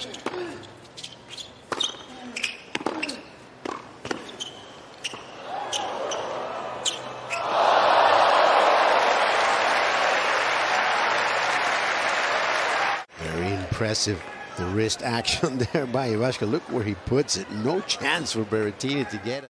Very impressive, the wrist action there by Ivashka. Look where he puts it. No chance for Berrettini to get it.